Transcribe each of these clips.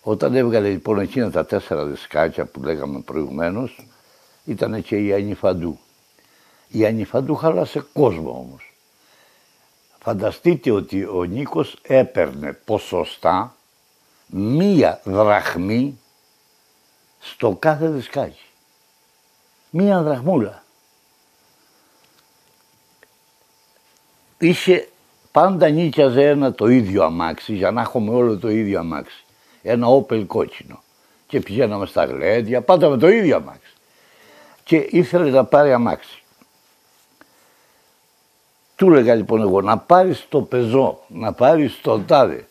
Όταν έβγαλε λοιπόν εκείνα τα 4 δισκάκια που λέγαμε προηγουμένως, ήταν και η Ανιφαντού. Η Ανιφαντού χάλασε κόσμο όμως. Φανταστείτε ότι ο Νίκος έπαιρνε ποσοστά 1 δραχμή στο κάθε δισκάκι. 1 δραχμούλα. Είχε πάντα νίκιαζε ένα το ίδιο αμάξι, για να έχουμε όλο το ίδιο αμάξι. Ένα όπελ κόκκινο. Και πηγαίναμε στα γλέντια, πάντα με το ίδιο αμάξι. Και ήθελε να πάρει αμάξι. Του έλεγα λοιπόν εγώ να πάρεις το πεζό, να πάρεις το τάδε.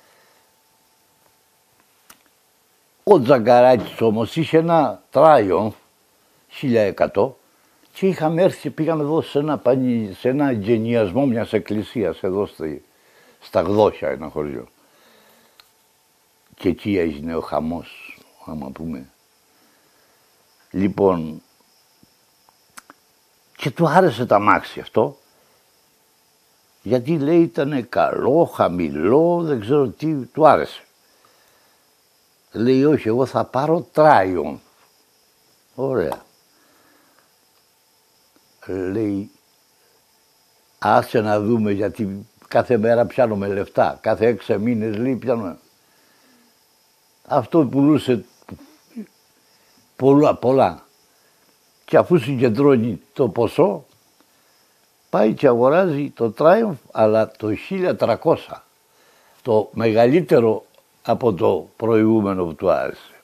Ο Τζαγκαράκης όμως είχε ένα Triumph 1100 και είχαμε έρθει και πήγαμε εδώ σε ένα εγγενιασμό μιας εκκλησίας εδώ στα Γδόχια, ένα χωριό. Και εκεί έγινε ο χαμός, άμα πούμε. Λοιπόν, και του άρεσε το αμάξι αυτό, γιατί λέει ήτανε καλό, χαμηλό, δεν ξέρω τι, του άρεσε. Λέει όχι, εγώ θα πάρω Triumph. Ωραία. Λέει, άσε να δούμε, γιατί κάθε μέρα πιάνουμε λεφτά, κάθε 6 μήνες λέει πιάνουμε. Αυτό πουλούσε πολλά. Και αφού συγκεντρώνει το ποσό, πάει και αγοράζει το Triumph, αλλά το 1300, το μεγαλύτερο από το προηγούμενο που του άρεσε.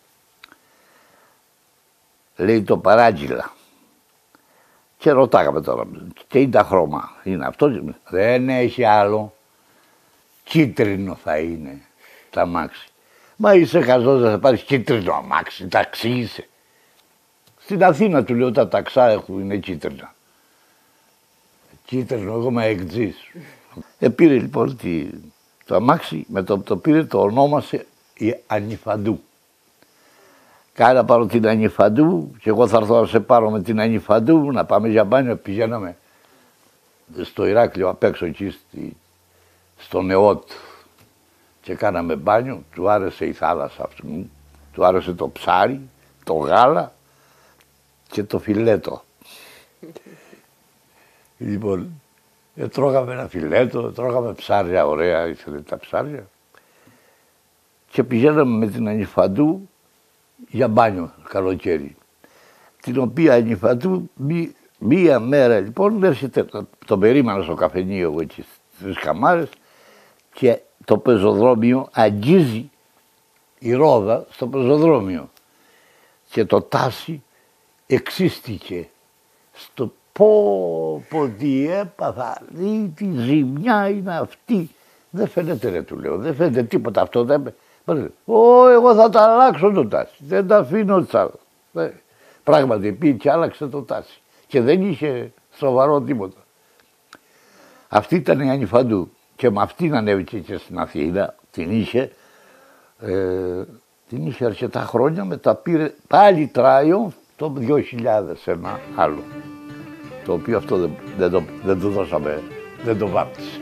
Λέει το παράγγειλα. Και ρωτάγαμε τώρα, τι είναι τα χρώμα, είναι αυτό, δεν έχει άλλο, κίτρινο θα είναι τα αμάξι. Μα είσαι χαζός, δεν θα πάρεις κίτρινο αμάξι, ταξί είσαι. Στην Αθήνα του λέω τα ταξά είναι κίτρινα. Κίτρινο, εγώ είμαι εκτζής. Πήρε λοιπόν το αμάξι, με το πήρε το ονόμασε η Ανιφαντού. Κάνα πάρω την Ανιφαντού και εγώ θα έρθω να σε πάρω με την Ανιφαντού να πάμε για μπάνιο. Πηγαίναμε στο Ηράκλειο απ' έξω εκεί στο Νεότ και κάναμε μπάνιο. Του άρεσε η θάλασσα αυτού, του άρεσε το ψάρι, το γάλα και το φιλέτο. Λοιπόν, τρώγαμε ένα φιλέτο, τρώγαμε ψάρια ωραία, ήθελε τα ψάρια και πηγαίναμε με την Ανιφαντού για μπάνιο καλοκαίρι. Την οποία Ανιφαντού μία μέρα λοιπόν έρχεται, τον περίμενα στο καφενείο εγώ εκεί στις Καμάρες και το πεζοδρόμιο αγγίζει η ρόδα στο πεζοδρόμιο και το τάσι εξίστηκε στο πω τι έπαθα, τι ζημιά είναι αυτή. Δεν φαίνεται ρε του λέω, δεν φαίνεται τίποτα αυτό. Εγώ θα τα αλλάξω το τάσι, δεν τα αφήνω τσάλα. Πράγματι πήγε και άλλαξε το τάσι και δεν είχε σοβαρό τίποτα. Αυτή ήταν η Ανιφαντού και με αυτήν ανέβηκε και στην Αθήνα, την είχε αρκετά χρόνια, μετά πήρε πάλι Triumph το 2000 ένα άλλο, το οποίο αυτό δεν το δώσαμε, δεν το βάπτισε.